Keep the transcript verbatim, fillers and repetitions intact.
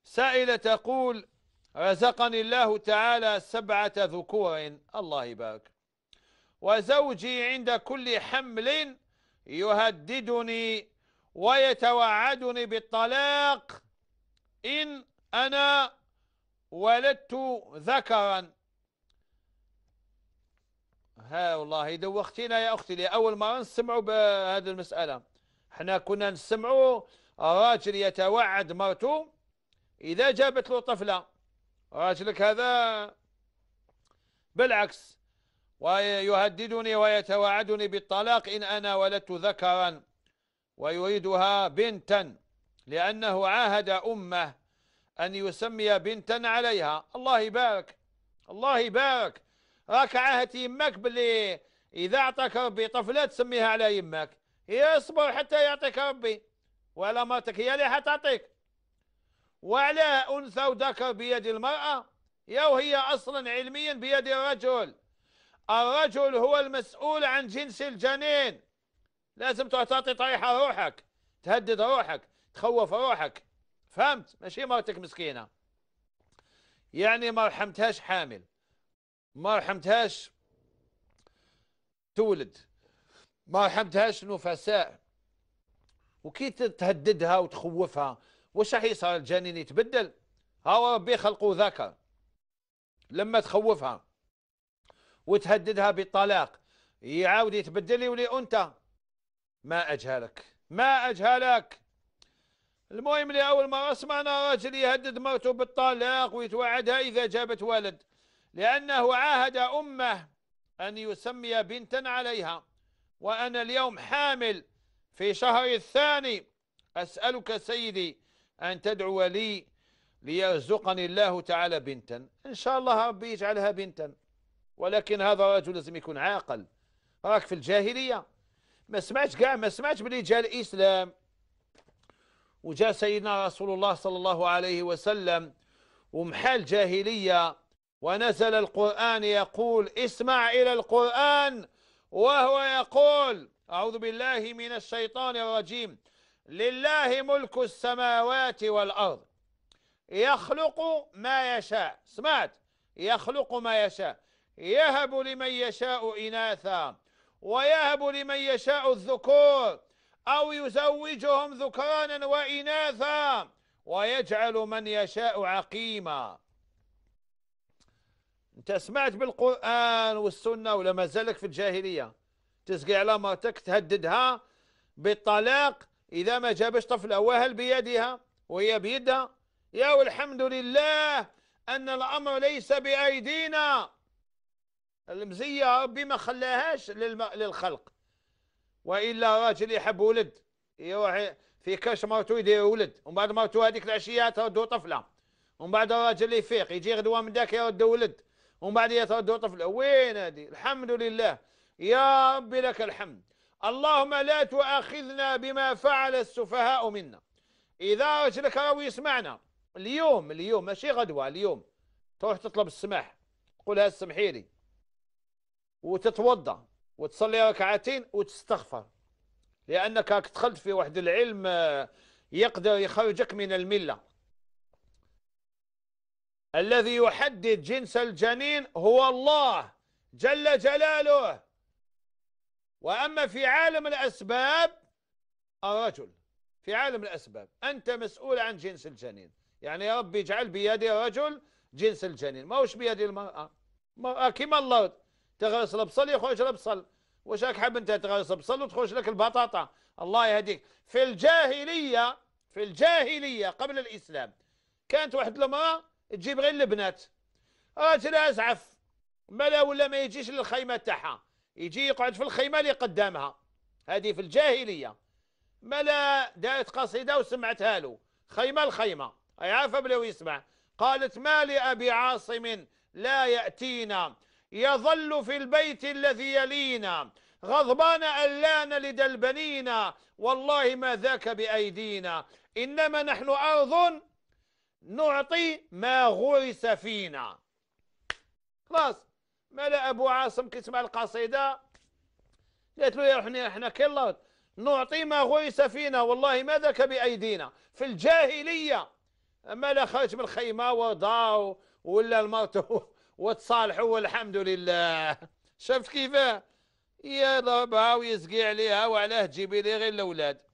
سائلة تقول: رزقني الله تعالى سبعة ذكور، الله يبارك، وزوجي عند كل حمل يهددني ويتوعدني بالطلاق إن أنا ولدت ذكرا. ها والله دوختينا يا أختي، لأول مرة نسمعوا بهذه المسألة. احنا كنا نسمعوا راجل يتوعد مرته إذا جابت له طفلة، راجلك هذا بالعكس، ويهددني ويتوعدني بالطلاق إن أنا ولدت ذكرا، ويريدها بنتا لأنه عاهد أمه أن يسمي بنتا عليها. الله يبارك، الله يبارك. راك عاهدت يمك باللي إذا أعطاك ربي طفلة تسميها على يمك، هي اصبر حتى يعطيك ربي، ولا مرتك هي اللي حتعطيك. وعلى أنثى وذكر بيد المرأة، يا وهي أصلا علميا بيد الرجل. الرجل هو المسؤول عن جنس الجنين، لازم تعطي طريحة روحك، تهدد روحك، تخوف روحك، فهمت؟ ماشي مرتك مسكينة يعني ما رحمتهاش حامل، ما رحمتهاش تولد، ما رحمتهاش نفساء، وكي تهددها وتخوفها واش راح يصير؟ الجنين يتبدل؟ هاو ربي خلقه ذكر، لما تخوفها وتهددها بالطلاق يعاود يتبدل يولي أنثى. ما أجهلك، ما أجهلك. المهم لأول مرة سمعنا راجل يهدد مرته بالطلاق ويتوعدها إذا جابت ولد، لأنه عاهد أمه أن يسمي بنتا عليها. وأنا اليوم حامل في شهر الثاني، أسألك سيدي أن تدعو لي ليرزقني الله تعالى بنتا، إن شاء الله ربي يجعلها بنتا. ولكن هذا الرجل لازم يكون عاقل. راك في الجاهلية، ما سمعتش كاع، ما سمعتش بلي جاء الإسلام وجاء سيدنا رسول الله صلى الله عليه وسلم ومحى الجاهلية ونزل القرآن يقول: اسمع إلى القرآن وهو يقول: أعوذ بالله من الشيطان الرجيم، لله ملك السماوات والأرض يخلق ما يشاء. سمعت؟ يخلق ما يشاء، يهب لمن يشاء إناثا ويهب لمن يشاء الذكور أو يزوجهم ذكرانا وإناثا ويجعل من يشاء عقيما. انت سمعت بالقرآن والسنة ولا ما زالك في الجاهلية؟ تسقي على مرتك تهددها بالطلاق إذا ما جابش طفلة، وهل بيدها وهي بيدها؟ يا والحمد لله أن الأمر ليس بأيدينا. المزية ربي ما خلاهاش للخلق، وإلا راجل يحب ولد يروح في كاش مرتو يدير ولد، ومن بعد مرتو هذيك العشية تردو طفلة، ومن بعد الراجل يفيق يجي غدوة من ذاك يرد ولد، ومن بعد يتردو طفلة. وين هذه؟ الحمد لله يا ربي لك الحمد. اللهم لا تؤاخذنا بما فعل السفهاء منا. إذا رجلك راهو يسمعنا اليوم، اليوم ماشي غدوة، اليوم تروح تطلب السماح، قولها سمحي لي، وتتوضا وتصلي ركعتين وتستغفر، لأنك راك دخلت في واحد العلم يقدر يخرجك من الملة. الذي يحدد جنس الجنين هو الله جل جلاله. وأما في عالم الأسباب الرجل، في عالم الأسباب أنت مسؤول عن جنس الجنين، يعني يا رب يجعل بيد الرجل جنس الجنين، ما هوش بيد المرأة. المرأة كيما الأرض، تغرس البصل يخرج البصل، واش راك حاب انت تغرس البصل وتخرج لك البطاطا؟ الله يهديك. في الجاهلية، في الجاهلية قبل الإسلام كانت واحد المرأة تجيب غير البنات، راجل أزعف ملا ولا ما يجيش للخيمة تاعها، يجي يقعد في الخيمة اللي قدامها. هذه في الجاهلية. ملا دارت قصيدة وسمعتها له، خيمة الخيمة، أي عارفة بلا يسمع. قالت: ما لأبي عاصم لا يأتينا، يظل في البيت الذي يلينا، غضبان ألان لدلبنينا، والله ما ذاك بأيدينا، إنما نحن أرض نعطي ما غرس فينا. خلاص، ملا أبو عاصم كيسمع القصيدة قالت له: يا احنا احنا كالله نعطي ما غرس فينا، والله ما ذاك بأيدينا. في الجاهلية اما لا خرج من الخيمه وضاع ولا المرته وتصالحوا والحمد لله. شفت كيفاه؟ يضربها ويسقي عليها، وعلاه تجيبي لي غير الاولاد.